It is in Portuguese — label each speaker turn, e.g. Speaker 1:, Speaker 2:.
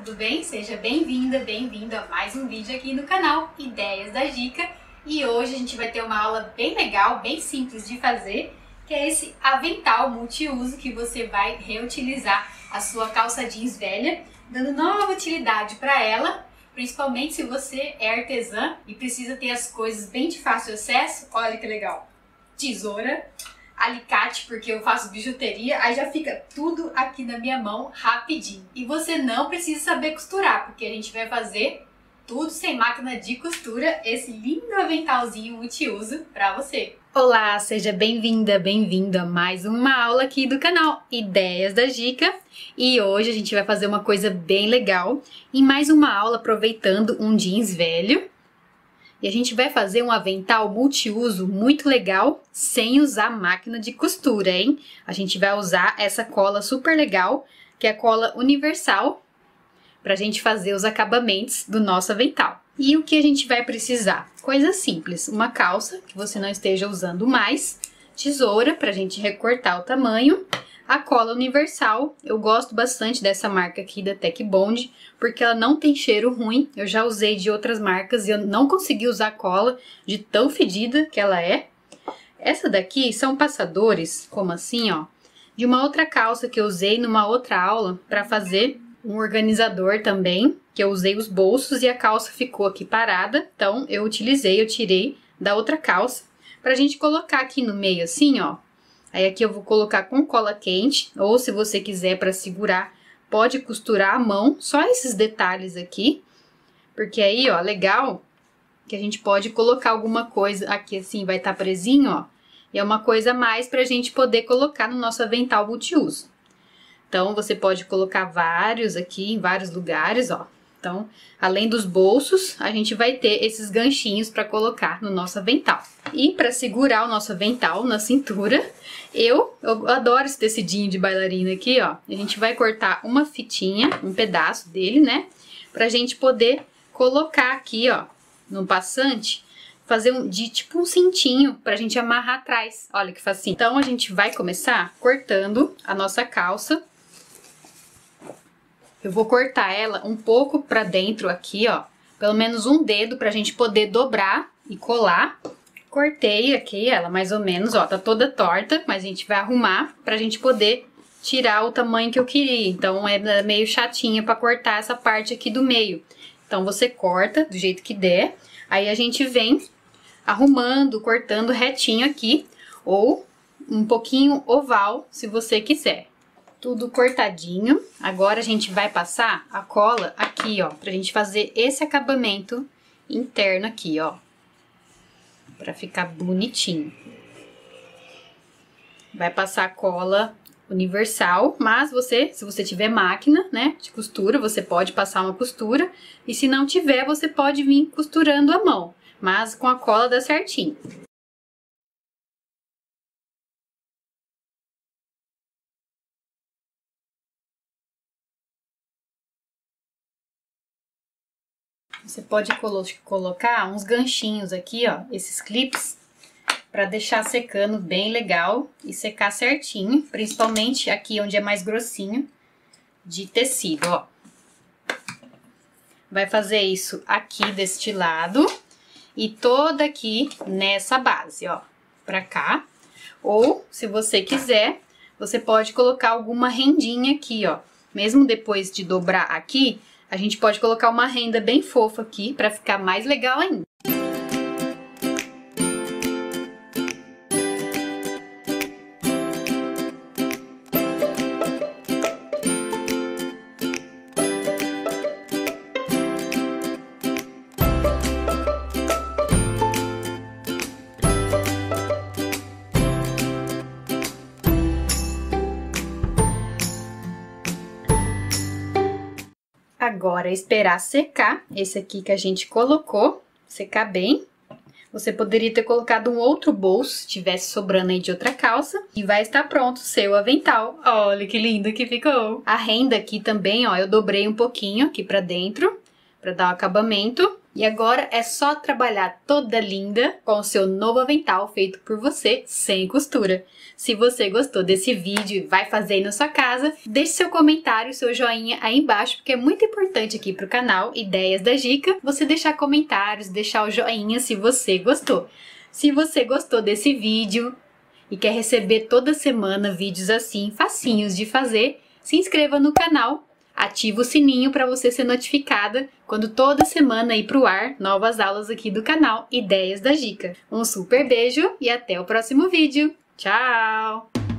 Speaker 1: tudo bem? Seja bem-vinda, bem-vindo a mais um vídeo aqui no canal Ideias da Dica. E hoje a gente vai ter uma aula bem legal, bem simples de fazer, que é esse avental multiuso que você vai reutilizar a sua calça jeans velha, dando nova utilidade para ela, principalmente se você é artesã e precisa ter as coisas bem de fácil acesso. Olha que legal! Tesoura, alicate, porque eu faço bijuteria, aí já fica tudo aqui na minha mão rapidinho. E você não precisa saber costurar, porque a gente vai fazer tudo sem máquina de costura, esse lindo aventalzinho multiuso para você. Olá, seja bem-vinda, bem-vindo a mais uma aula aqui do canal Ideias da Dica. E hoje a gente vai fazer uma coisa bem legal, em mais uma aula aproveitando um jeans velho. E a gente vai fazer um avental multiuso muito legal, sem usar máquina de costura, hein? A gente vai usar essa cola super legal, que é a cola universal, pra gente fazer os acabamentos do nosso avental. E o que a gente vai precisar? Coisa simples, uma calça, que você não esteja usando mais, tesoura, pra gente recortar o tamanho, a cola universal. Eu gosto bastante dessa marca aqui da Tech Bond, porque ela não tem cheiro ruim. Eu já usei de outras marcas e eu não consegui usar cola de tão fedida que ela é. Essa daqui são passadores, como assim, ó, de uma outra calça que eu usei numa outra aula para fazer um organizador também, que eu usei os bolsos e a calça ficou aqui parada. Então eu tirei da outra calça pra gente colocar aqui no meio assim, ó. Aí aqui eu vou colocar com cola quente, ou se você quiser para segurar, pode costurar à mão, só esses detalhes aqui. Porque aí, ó, legal que a gente pode colocar alguma coisa aqui assim, vai estar presinho, ó. E é uma coisa a mais pra gente poder colocar no nosso avental multiuso. Então, você pode colocar vários aqui, em vários lugares, ó. Então, além dos bolsos, a gente vai ter esses ganchinhos para colocar no nosso avental. E para segurar o nosso avental na cintura, eu adoro esse tecidinho de bailarina aqui, ó. A gente vai cortar uma fitinha, um pedaço dele, né? Pra gente poder colocar aqui, ó, no passante, fazer tipo um cintinho pra gente amarrar atrás. Olha que facinho. Então, a gente vai começar cortando a nossa calça. Eu vou cortar ela um pouco pra dentro aqui, ó, pelo menos um dedo pra gente poder dobrar e colar. Cortei aqui ela mais ou menos, ó, tá toda torta, mas a gente vai arrumar pra gente poder tirar o tamanho que eu queria. Então é meio chatinha pra cortar essa parte aqui do meio. Então você corta do jeito que der, aí a gente vem arrumando, cortando retinho aqui, ou um pouquinho oval, se você quiser. Tudo cortadinho. Agora a gente vai passar a cola aqui, ó, pra gente fazer esse acabamento interno aqui, ó, pra ficar bonitinho. Vai passar a cola universal, mas se você tiver máquina, né, de costura, você pode passar uma costura, e se não tiver, você pode vir costurando à mão, mas com a cola dá certinho. Você pode colocar uns ganchinhos aqui, ó, esses clips, para deixar secando bem legal e secar certinho, principalmente aqui onde é mais grossinho de tecido, ó. Vai fazer isso aqui deste lado e toda aqui nessa base, ó, pra cá. Ou, se você quiser, você pode colocar alguma rendinha aqui, ó. Mesmo depois de dobrar aqui, a gente pode colocar uma renda bem fofa aqui para ficar mais legal ainda. Agora, esperar secar esse aqui que a gente colocou, secar bem. Você poderia ter colocado um outro bolso, se tivesse sobrando aí de outra calça. E vai estar pronto o seu avental. Olha que lindo que ficou! A renda aqui também, ó, eu dobrei um pouquinho aqui pra dentro, pra dar o acabamento. E agora é só trabalhar toda linda com o seu novo avental feito por você, sem costura. Se você gostou desse vídeo e vai fazer aí na sua casa, deixe seu comentário, seu joinha aí embaixo, porque é muito importante aqui pro canal Ideias da Gica, você deixar comentários, deixar o joinha se você gostou. Se você gostou desse vídeo e quer receber toda semana vídeos assim, facinhos de fazer, se inscreva no canal. Ativa o sininho para você ser notificada quando toda semana ir pro ar novas aulas aqui do canal Ideias da Gica. Um super beijo e até o próximo vídeo. Tchau!